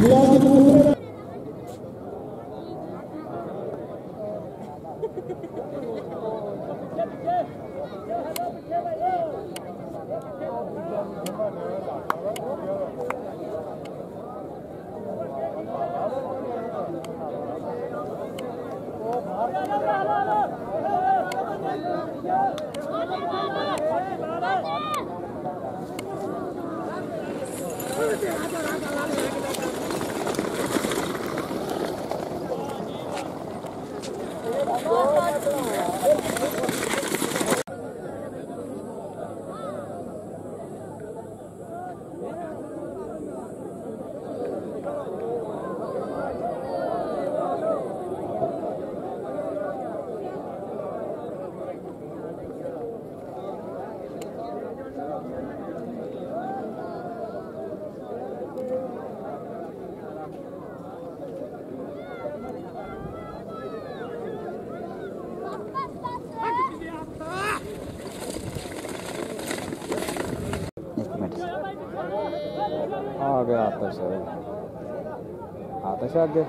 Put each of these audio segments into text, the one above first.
आ गया आतश आतश आगे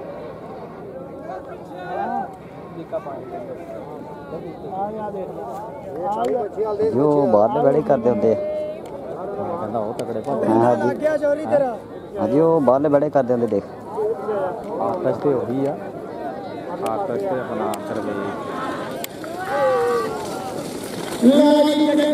जो बाहर बड़े करते होंगे हाँ जी वो बाहर बड़े करते होंगे देख आतश तो वही है आतश तो अपना कर गई